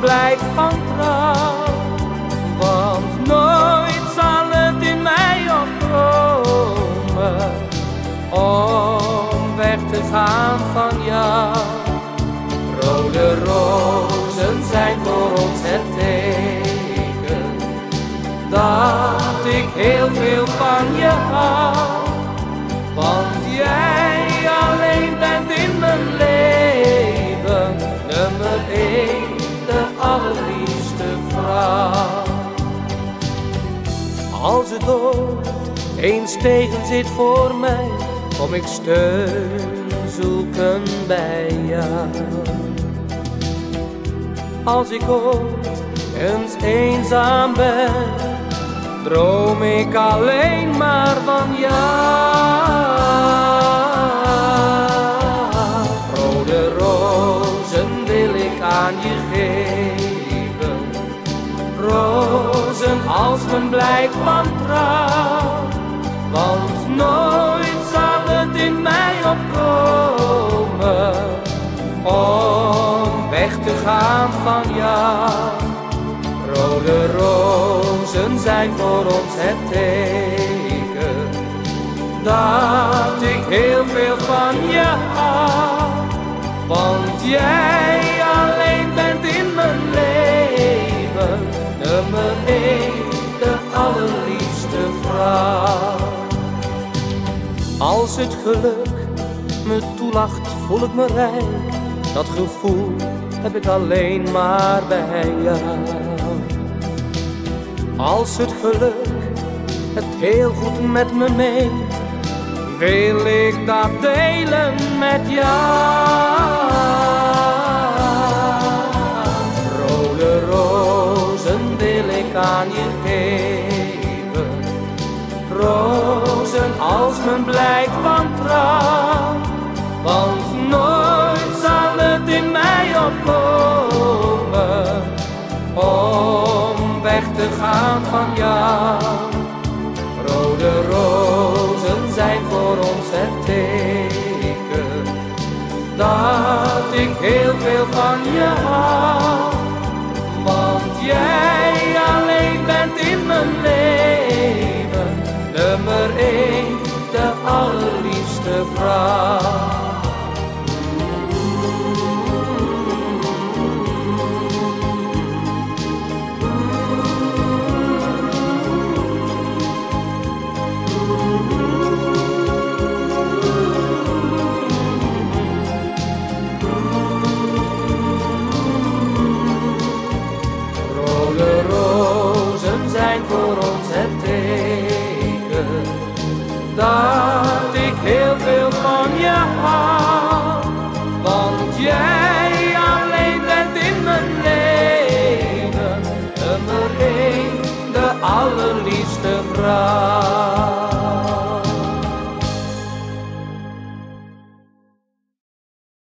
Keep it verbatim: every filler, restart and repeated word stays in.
blijk van trouw. Want nooit zal het in mij opkomen om weg te gaan van jou. Rode rozen zijn voor ons het teken dat ik heel veel van je hou. Want jij alleen bent in mijn leven, nummer één, de allerliefste vrouw. Als het ooit eens tegen zit voor mij, kom ik steun zoeken bij jou. Als ik ooit eens eenzaam ben, droom ik alleen maar van jou. Rode rozen wil ik aan je geven, rozen als mijn blijk van trouw. Want nooit zal het in mij opkomen om weg te gaan van jou. Rode rozen zijn voor ons het teken dat ik heel veel van je hou. Want jij alleen bent in mijn leven, nummer één, de allerliefste vrouw. Als het geluk me toelacht, voel ik me rijk. Dat gevoel heb ik alleen maar bij jou. Als het geluk het heel goed met me meent, wil ik dat delen met jou. Rode rozen wil ik aan je geven, rozen als mijn blijk van trouw. Want nooit zal het in mij opkomen om weg te gaan van jou. Rode rozen zijn voor ons het teken dat ik heel veel van je hou. Want jij alleen bent in mijn leven, nummer één, de allerliefste vrouw. Voor ons het teken dat ik heel veel van je hou. Want jij alleen bent in mijn leven, nummer één, de allerliefste vrouw.